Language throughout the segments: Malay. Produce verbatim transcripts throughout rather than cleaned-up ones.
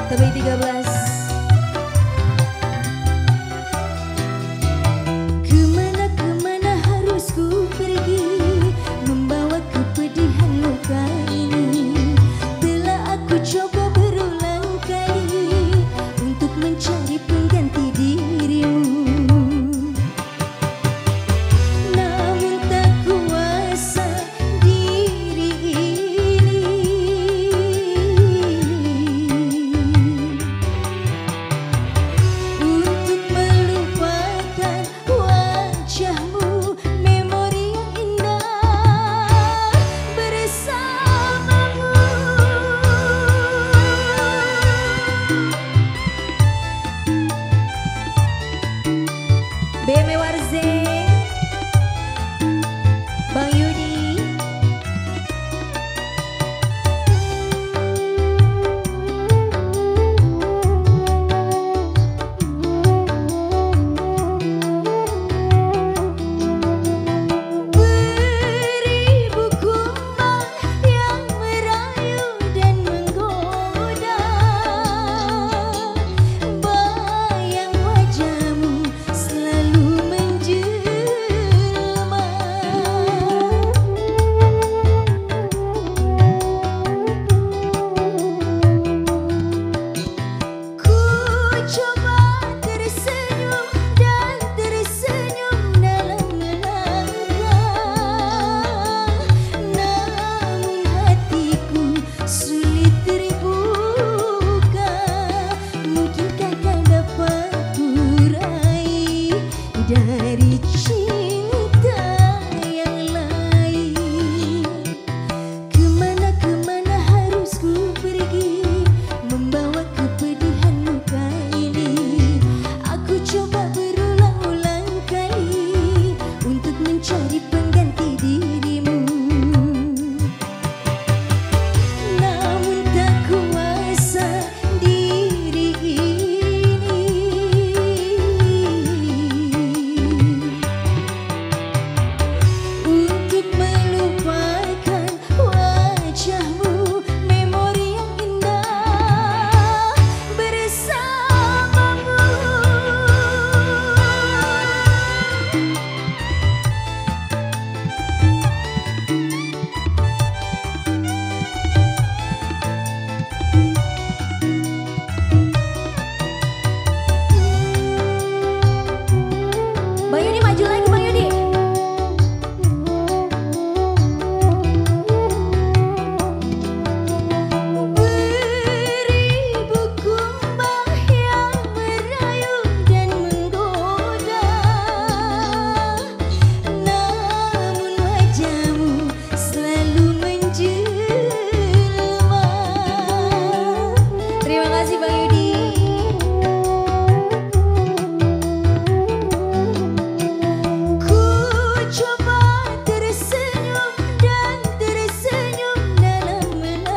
Tapi tiga belas. Kemana-kemana harus ku pergi, membawa kepedihan luka ini. Telah aku coba berulang kali untuk mencari pengganti dirimu. B M Warze, Bang Yudi. Beribu kumbang yang merayu dan menggoda, bayang wajahmu selalu menjelma. Ku coba tersenyum dan tersenyum dalam melangkah, namun hatiku sulit terbuka. Mungkinkah kau dapat kurai dari cinta yang lain? Kemana-kemana harus ku pergi, membawa kepedihan luka ini. Aku coba berulang-ulang kali untuk mencari pengganti dirimu, namun tak kuasa diri ini untuk melupakan wajahmu, memori yang indah bersamamu. Bang Yudi maju lagi, Bang Yudi. Beribu kumbang yang merayu dan menggoda, namun wajahmu selalu menjelma. Terima kasih Bang Yudi. Ku coba tersenyum dan tersenyum dalam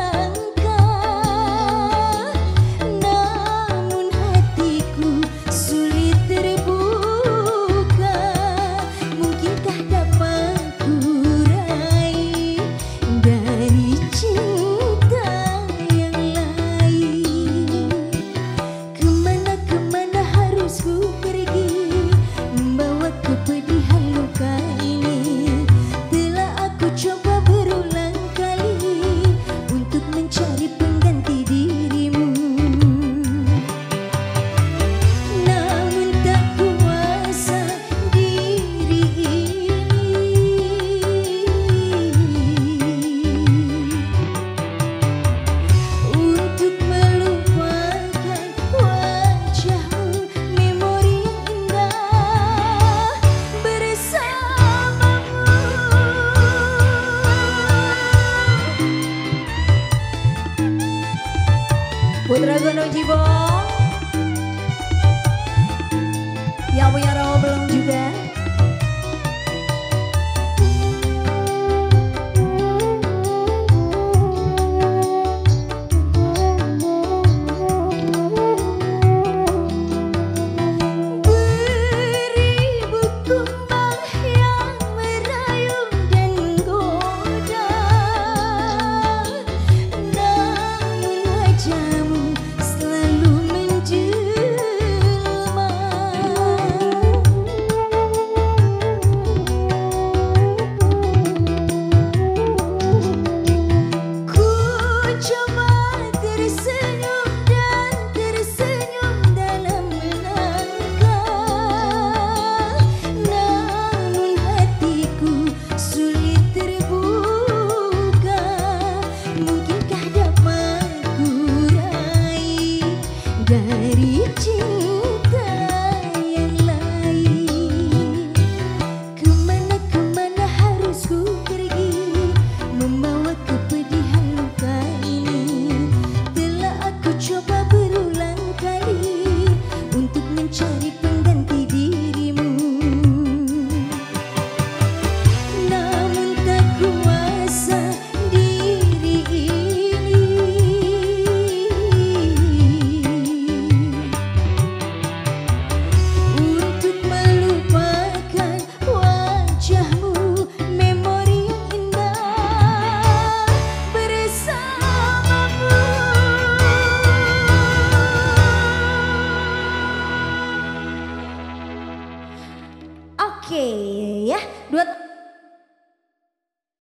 melangkah, namun hatiku sulit terbuka. Mungkinkah dapat kurai dari cinta yang lain? Kemana-kemana harus ku pergi, membawa kepedihan luka ini. Telah aku coba berulang kali untuk mencari pengganti dirimu, namun tak kuasa diri ini untuk melupakan wajahmu, memori yang indah bersamamu. Putra Gunung Jibong yang punya rawa belum juga. Beribu kumbang yang merayu dan menggoda, namun wajahmu selalu dan